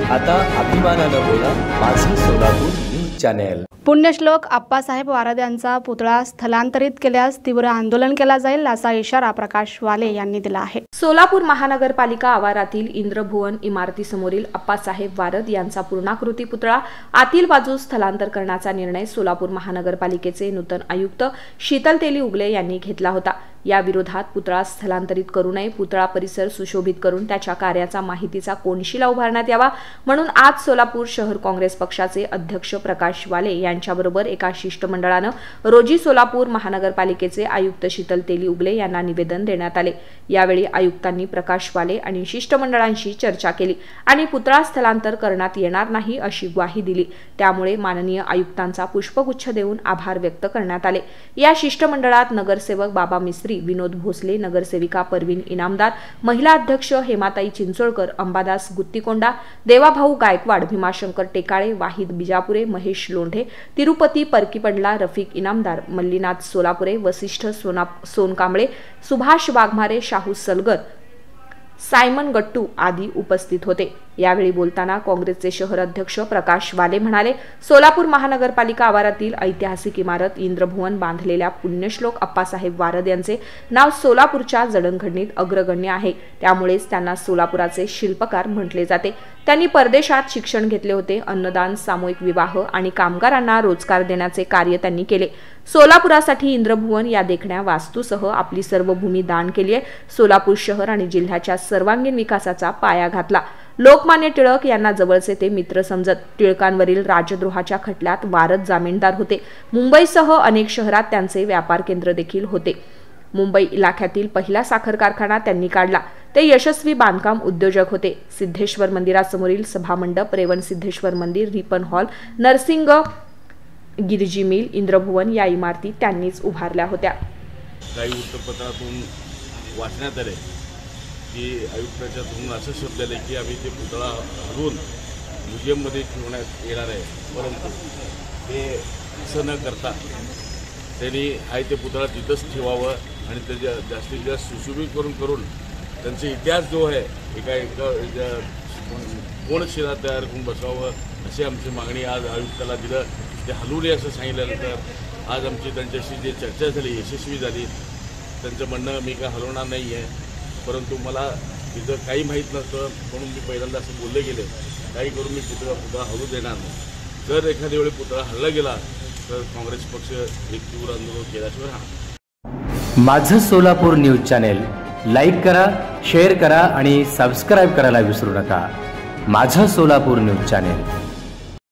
आता अभिमानानं बोला माझं सोलापूर न्यूज चॅनेल। पुण्यश्लोक आप्पासाहेब वारद यांचा पुतळा स्थलांतरित केल्यास तीव्र आंदोलन केला जाईल असा इशारा प्रकाश वाले यांनी दिला आहे। सोलापूर महानगरपालिका आवारातील इंद्रभुवन इमारतीसमोरील आप्पासाहेब वारद यांचा पूर्णाकृती पुतळा आतील बाजूस स्थलांतर करण्याचा निर्णय सोलापूर महानगरपालिकेचे नूतन आयुक्त शीतल तेली उगले यांनी घेतला होता। या विरोधात पुतळा स्थलांतरित करू नये, पुतळा परिसर सुशोभित करून त्याच्या कार्याचा माहितीचा कोनशिला उभारण्यात यावा म्हणून आज सोलापूर शहर काँग्रेस पक्षाचे अध्यक्ष प्रकाश वाले यांच्याबरोबर एका शिष्टमंडळानं रोजी सोलापूर महानगरपालिकेचे आयुक्त शीतल तेली उगले यांना निवेदन देण्यात आले। यावेळी आयुक्तांनी प्रकाश वाले आणि शिष्टमंडळांशी चर्चा केली आणि पुतळा स्थलांतर करण्यात येणार नाही अशी ग्वाही दिली। त्यामुळे माननीय आयुक्तांचा पुष्पगुच्छ देऊन आभार व्यक्त करण्यात आले। या शिष्टमंडळात नगरसेवक बाबा मिस्त्री, विनोद भोसले, नगरसेविका परवीन इनामदार, महिला अध्यक्ष हेमाताई चिंचोळकर, अंबादास गुत्तीकोंडा, देवाभाऊ गायकवाड, भीमाशंकर टेकाळे, वाहिद बिजापुरे, महेश लोंढे, तिरुपती परकीपंडला, रफिक इनामदार, मल्लीनाथ सोलापुरे, वसिष्ठ सोनकांबळे, सुभाष वाघमारे, शाहू सलगर, सायमन गट्टू आदी उपस्थित होते। यावेळी बोलताना काँग्रेसचे शहर अध्यक्ष प्रकाश वाले म्हणाले, सोलापूर महानगरपालिका आवारातील ऐतिहासिक इमारत इंद्रभुवन बांधलेल्या पुण्यश्लोक आप्पासाहेब वारद यांचे नाव सोलापूरच्या जडणघडणीत अग्रगण्य आहे। त्यामुळेच त्यांना सोलापुराचे शिल्पकार म्हटले जाते। त्यांनी परदेशात शिक्षण घेतले होते। अन्नदान, सामूहिक विवाह आणि कामगारांना रोजगार देण्याचे कार्य त्यांनी केले। सोलापुरासाठी इंद्रभुवन या देखण्या वास्तूसह आपली सर्व भूमी दान केली आहे। सोलापूर शहर आणि जिल्ह्याच्या सर्वांगीण विकासाचा पाया घातला। लोकमान्य टिळक यांना जवळचे ते मित्र समजत। टिळकांवरील राजद्रोहाच्या खटल्यात वारद जामीनदार होते। मुंबईसह अनेक शहरात त्यांचे व्यापार केंद्र देखील होते। मुंबई इलाख्यातील पहिला साखर कारखाना त्यांनी काढला। ते यशस्वी बांधकाम उद्योजक होते। सिद्धेश्वर मंदिरासमोरील सभामंडप, रेवण सिद्धेश्वर मंदिर, Ripon Hall, Narsing Girji mill, Indrabhuvan या इमारती त्यांनीच उभारल्या होत्या। काही वृत्तपत्रातून वाचण्यात आले की आयुक्ताच्या तोंडून असं शब्द आले की आम्ही ते पुतळा हलवून म्युझियममध्ये ठेवण्यात येणार आहे, परंतु ते असं न करता त्यांनी ते पुतळा तिथंच ठेवावं आणि त्याच्या जास्तीत जास्त सुशोभित करून त्यांचा इतिहास जो आहे एका कोनशिला तयार करून बसवावं अशी आमची मागणी आज आयुक्ताला दिलं। ते हलवू नये असं सांगितल्यानंतर आज आमची त्यांच्याशी जी चर्चा झाली यशस्वी झाली। त्यांचं म्हणणं मी काय हलवणार नाही आहे, परंतु मला तिथं काही माहीत नसतं म्हणून मी पहिल्यांदा असं बोलले गेले काही करून मी पुतळा हलवू देणार नाही। जर एखाद्या वेळी पुतळा हलला गेला तर काँग्रेस पक्ष एक तीव्र आंदोलन केल्याशिवाय राहणार। माझं सोलापूर न्यूज चॅनेल लाईक करा, शेअर करा आणि सबस्क्राईब करायला विसरू नका। माझं सोलापूर न्यूज चॅनेल।